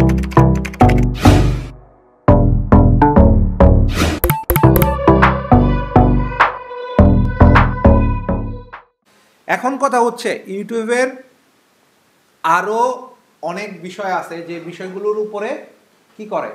এখন কথা হচ্ছে ইউটিউবের আরো অনেক বিষয় আছে যে বিষয়গুলোর উপরে কি করে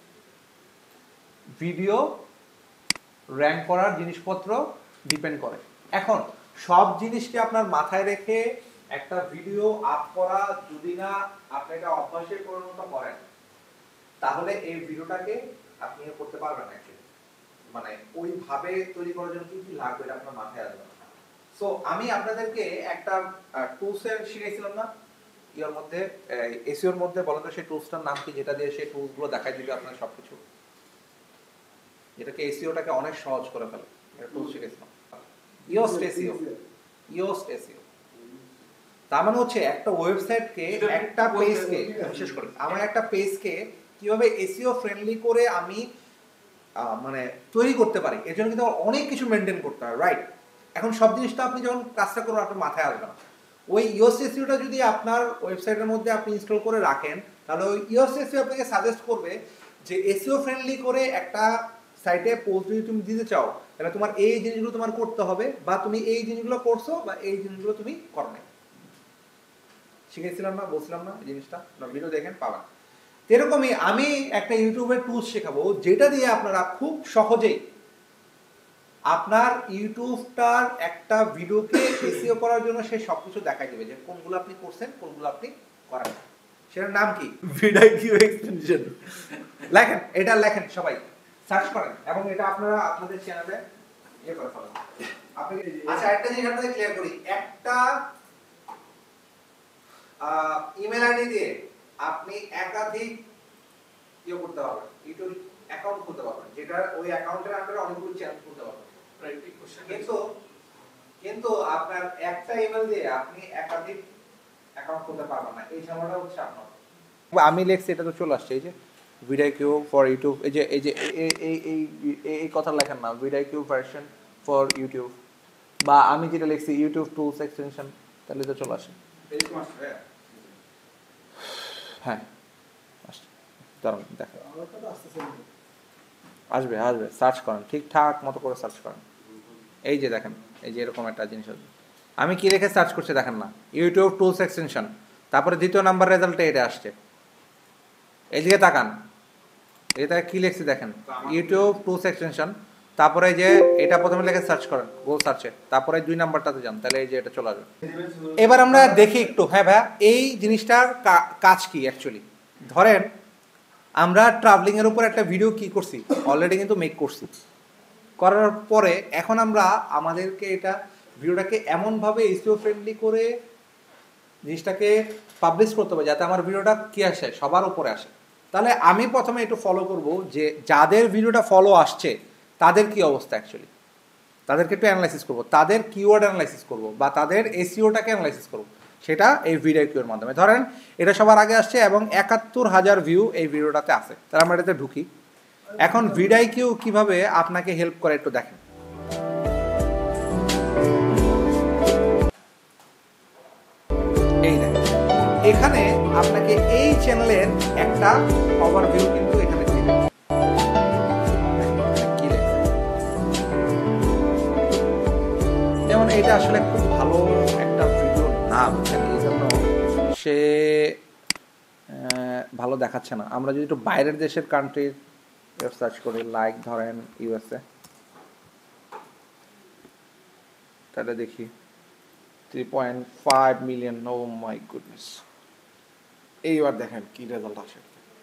ভিডিও র্যাঙ্ক করার জিনিসপত্র ডিপেন্ড করে। এখন সব জিনিসকে আপনার মাথায় রেখে একটা ভিডিও আপ করা যদি না আপনি এটা অভ্যাসে পরিণত করেন তাহলে এই ভিডিওটাকে আপনি করতে পারবেন না। মানে ওইভাবে তৈরি করার জন্য কি কি লাগবে এটা আপনার মাথায় আসবে না। সো আমি আপনাদেরকে একটা টুলস এর শিখাইছিলাম না এর মধ্যে এসইওর মধ্যে, বলেন তো সেই টুলসটার নাম কি যেটা দিয়ে সেই টুলসগুলো দেখাই দিবে আপনার সবকিছু, যেটাকে এসইওটাকে অনেক সহজ করে ফেলে। এটা টুলস শিখাইছিলাম ইয়োস্ট এসইও। ইয়োস্ট এসইও তার মানে হচ্ছে একটা ওয়েবসাইটকে একটা পেজকে বিশেষ করে আমার একটা পেজকে কিভাবে এসইও ফ্রেন্ডলি করে আমি মানে তৈরি করতে পারি এর জন্য কিন্তু অনেক কিছু মেনটেন করতে হয়, রাইট? এখন সব জিনিসটা আপনি যখন কাজটা করবেন আপনার মাথায় আসবে না। ওই ইয়োস্ট এসইওটা যদি আপনার ওয়েবসাইটের মধ্যে আপনি ইনস্টল করে রাখেন তাহলে ওই ইয়োস্ট এসইও আপনাকে সাজেস্ট করবে যে এসইও ফ্রেন্ডলি করে একটা সাইটে পোস্ট যদি তুমি দিতে চাও তাহলে তোমার এই জিনিসগুলো তোমার করতে হবে, বা তুমি এই জিনিসগুলো করছো বা এই জিনিসগুলো তুমি করো না। শিখেছিলাম না, বলছিলাম না এই জিনিসটা, ভিডিও দেখেন পাবেন। এরকমই আমি একটা ইউটিউবের টুলস শেখাবো যেটা দিয়ে আপনারা খুব সহজেই আপনার ইউটিউবটার একটা ভিডিওকে এসইও করার জন্য সে সবকিছু দেখাই দেবে যে কোনগুলো আপনি করছেন কোনগুলো আপনি করেন। সেটার নাম কি? Video extension. লেখেন, এটা লেখেন, সবাই সার্চ করেন এবং এটা আপনারা আপনাদের চ্যানেলে ইয়ে করে ফেলেন। আপনি আচ্ছা একটা জিনিস আপনাদের ক্লিয়ার করি, একটা ইমেল আইডি দিয়ে আপনি একাধিক ইয়ে করতে পারবেন, ইউটিউব অ্যাকাউন্ট খুলতে পারবেন, যেটা ওই অ্যাকাউন্টের আন্ডারে অনেকগুলো চ্যানেল খুলতে পারবেন। কিন্তু আপনার একটা ইমেল দিয়ে আপনি একাধিক অ্যাকাউন্ট খুলতে পারবেন না, এই ঝামেলাটা হচ্ছে আপনার। আমি লিখছি এটা তো চলে আসছে, এই যে ভিডিও ফর ইউটিউব, এই যে এই যে এই কথা লেখেন না, ভিডিও ভার্সন ফর ইউটিউব, বা আমি যেটা লিখছি ইউটিউব টুলস এক্সটেনশন, তাহলে তো চলে আসে। হ্যাঁ দাঁড়ান দেখেন, আসবে আসবে, সার্চ করেন ঠিকঠাক মতো করে সার্চ করেন। এই যে দেখেন, এই যে এরকম একটা জিনিস আসবে। আমি কি রেখে সার্চ করছি দেখেন না, ইউটিউব টুলস এক্সটেনশন, তারপরে দ্বিতীয় নাম্বার রেজাল্টে এটা আসছে। এইদিকে তাকান, এটা কি লিখছি দেখেন, ইউটিউব টুলস এক্সটেনশন, তারপরে যে এটা প্রথমে লিখে সার্চ করেন গুগল সার্চে, তারপরে 2 নাম্বারটাতে যান, তাহলে এই যে এটা চলে আসবে। এবার আমরা দেখি একটু, হ্যাঁ ভাইয়া এই জিনিসটার কাজ কি অ্যাকচুয়ালি। ধরেন আমরা ট্রাভেলিং এর উপর একটা ভিডিও কি করছি, অলরেডি কিন্তু মেক করছি, করার পরে এখন আমরা আমাদেরকে এটা ভিডিওটাকে এমনভাবে এসইও ফ্রেন্ডলি করে জিনিসটাকে পাবলিশ করতে হবে যাতে আমার ভিডিওটা কি আসে, সবার উপরে আসে। তাহলে আমি প্রথমে একটু ফলো করব যে যাদের ভিডিওটা ফলো আসছে তাদের কি অবস্থা অ্যাকচুয়ালি, তাদেরকে একটু অ্যানালাইসিস করব, তাদের কিওয়ার্ড অ্যানালাইসিস করব বা তাদের এসইওটাকে অ্যানালাইসিস করব, সেটা এই ভিডিও কিওর মাধ্যমে। ধরেন এটা সবার আগে আসছে এবং ৭১,০০০ ভিউ এই ভিডিওটাতে আছে, তাহলে আমরা এটাতে ঢুকি। এখন ভিডিও কিউ কিভাবে আপনাকে হেল্প করে একটু দেখেন। এই দেখেন, এখানে আপনাকে এই চ্যানেলের একটা ওভারভিউ কিন্তু এখানে দিবে। যেমন এটা আসলে খুব ভালো একটা ভিডিও না, বুঝছেন, এই জন্য সে ভালো দেখাচ্ছে না। আমরা যদি একটু বাইরের দেশের কান্ট্রির সার্চ করি, লাইক ধরেন ইউএসএ, তাহলে দেখি 3.5 মিলিয়ন। ও মাই গুডনেস, এইবার দেখেন কি রেজাল্ট আসে।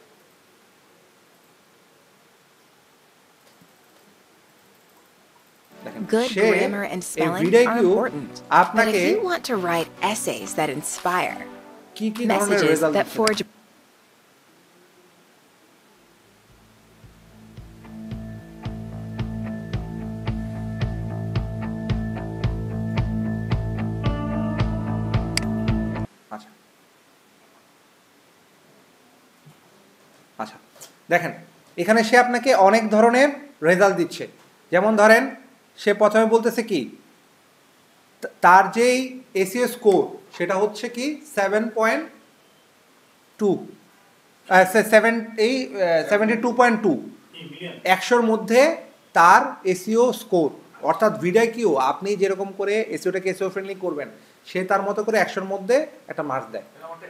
Good grammar and spelling are important, but if you want to write essays that inspire, messages that forge আচ্ছা দেখেন, এখানে সে আপনাকে অনেক ধরনের রেজাল্ট দিচ্ছে। যেমন ধরেন সে প্রথমে বলতেছে কি, তার যেই এসইও স্কোর সেটা হচ্ছে কি 7.2, 72.2 100-র মধ্যে তার এসইও স্কোর, অর্থাৎ ভিডিও আপনি যেরকম করে এসইওটাকে এসইও ফ্রেন্ডলি করবেন সে তার মতো করে 100-র মধ্যে একটা মার্কস দেয়।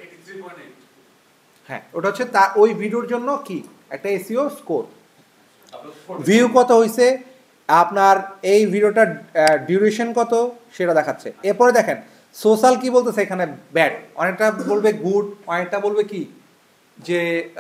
হ্যাঁ, ওটা হচ্ছে তার ওই ভিডিওর জন্য কি একটা এসইও স্কোর। ভিউ কত হয়েছে, আপনার এই ভিডিওটার ডিউরেশন কত সেটা দেখাচ্ছে। এরপরে দেখেন সোশ্যাল কি বলতেছে এখানে, ব্যাড, অনেকটা বলবে গুড, অনেকটা বলবে কি যে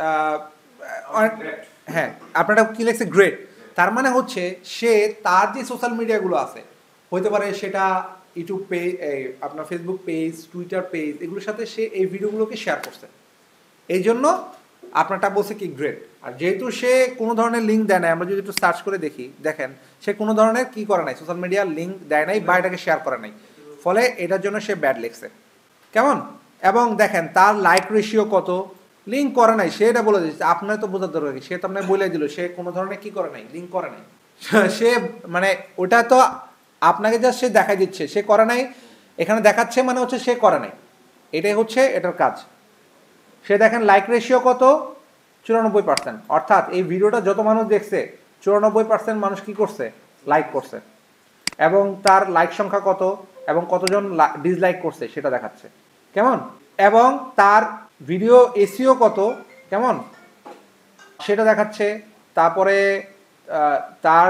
হ্যাঁ আপনারা কি লিখছে গ্রেট। তার মানে হচ্ছে সে তার যে সোশ্যাল মিডিয়াগুলো আছে, হতে পারে সেটা ইউটিউব পেজ, আপনার ফেসবুক পেজ, টুইটার পেজ, এগুলোর সাথে সে এই ভিডিওগুলোকে শেয়ার করছে, এই জন্য আপনারটা বলছে কি গ্রেট। আর যেহেতু সে কোনো ধরনের লিঙ্ক দেয় নাই, আমরা যদি একটু সার্চ করে দেখি, দেখেন সে কোনো ধরনের কি করে নাই, সোশ্যাল মিডিয়ার লিঙ্ক দেয় নাই বা এটাকে শেয়ার করে নাই, ফলে এটার জন্য সে ব্যাড লিখছে, কেমন। এবং দেখেন তার লাইক রেশিও কত, লিঙ্ক করে নাই, সে এটা বলে দিচ্ছে, আপনার তো বোঝার দরকার কি, সে তো আপনার বলে দিল সে কোনো ধরনের কি করে নাই, লিঙ্ক করে নাই। সে মানে ওটা তো আপনাকে জাস্ট সে দেখাই দিচ্ছে সে করে নাই, এখানে দেখাচ্ছে মানে হচ্ছে সে করে নাই, এটাই হচ্ছে এটার কাজ। সে দেখেন লাইক রেশিও কত, 94%, অর্থাৎ এই ভিডিওটা যত মানুষ দেখছে 94% মানুষ কি করছে, লাইক করছে। এবং তার লাইক সংখ্যা কত এবং কতজন ডিসলাইক করছে সেটা দেখাচ্ছে, কেমন। এবং তার ভিডিও এসইও কত, কেমন, সেটা দেখাচ্ছে। তারপরে তার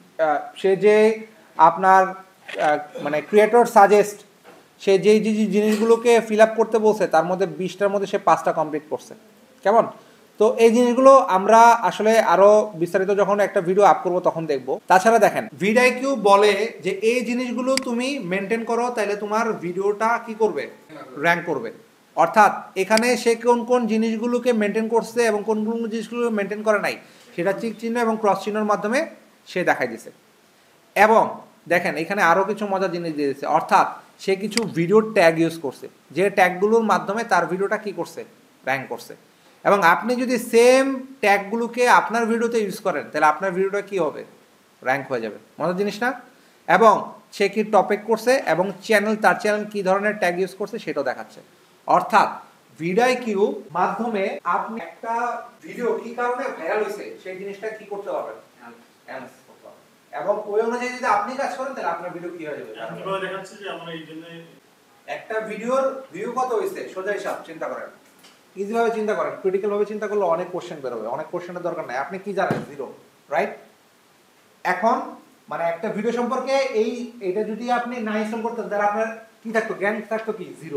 সে যে আপনার মানে ক্রিয়েটর সাজেস্ট, সে যেই যে জিনিসগুলোকে ফিল আপ করতে বলছে তার মধ্যে 20টার মধ্যে সে 5টা কমপ্লিট করছে, কেমন। তো এই জিনিসগুলো আমরা আসলে আরো বিস্তারিত যখন একটা ভিডিও আপ করবো তখন দেখবো। তাছাড়া দেখেন ভিডিও বলে যে এই জিনিসগুলো তুমি মেনটেন করো তাহলে তোমার ভিডিওটা কি করবে, র্যাঙ্ক করবে। অর্থাৎ এখানে সে কোন কোন জিনিসগুলোকে মেনটেন করছে এবং কোন কোন জিনিসগুলো মেনটেন করে নাই সেটা টিক চিহ্ন এবং ক্রস চিহ্নের মাধ্যমে সে দেখাই দিছে। এবং দেখেন এখানে আরো কিছু মজার জিনিস দিয়ে দিচ্ছে, অর্থাৎ সে কিছু ভিডিওর ট্যাগ ইউজ করছে, যে ট্যাগগুলোর মাধ্যমে তার ভিডিওটা কি করছে, র্যাঙ্ক করছে। এবং আপনি যদি সেম ট্যাগগুলোকে আপনার ভিডিওতে ইউজ করেন তাহলে আপনার ভিডিওটা কি হবে, র্যাঙ্ক হয়ে যাবে, মজার জিনিস না। এবং সে কি টপিক করছে এবং তার চ্যানেল কি ধরনের ট্যাগ ইউজ করছে সেটাও দেখাচ্ছে। অর্থাৎ ভিডিও মাধ্যমে আপনি একটা ভিডিও কি কারণে ভাইরাল হয়েছে সেই জিনিসটা কি করতে পারবেন, অ্যানালাইসিস করতে পারবেন। এবং ওই অনুযায়ী যদি আপনি কাজ করেন তাহলে আপনার ভিডিও কি হয়ে যাবে। কিভাবে দেখাচ্ছে যে আমরা এই জন্য একটা ভিডিওর ভিউ কত হয়েছে, সোজা হিসাব চিন্তা করেন, ইজি ভাবে চিন্তা করেন, ক্রিটিক্যাল ভাবে চিন্তা করলে অনেক কোশ্চেন বের হবে, অনেক কোশ্চেনের দরকার নাই, আপনি কি জানেন, 0, রাইট। এখন মানে একটা ভিডিও সম্পর্কে এইটা যদি আপনি না ইনস্টল করতেন তাহলে আপনার কি থাকতো, জ্ঞান থাকতো কি, 0।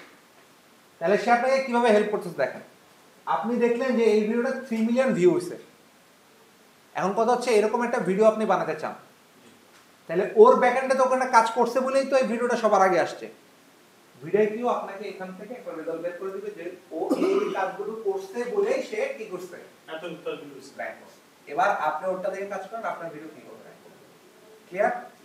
তাহলে সে আপনাকে কিভাবে হেল্প করতেছে দেখেন, আপনি দেখলেন যে এই ভিডিওটা 3 মিলিয়ন ভিউ হয়েছে। এখন কথা হচ্ছে এরকম একটা ভিডিও আপনি বানাতে চান, তাহলে ওর ব্যাকএন্ডে তো ওখানে কাজ করছে বলেই তো এই ভিডিওটা সবার আগে আসছে। ভিডিও আপনাকে এখান থেকে একটা রেজাল্ট বের করে দিবে যে ও এই কাজগুলো করছে বলেই সে কি করছে, এত উত্তর দিচ্ছে। এবার আপনি ওটা দেখে কাজ করেন, আপনার ভিডিও কি করবে, ক্লিয়ার।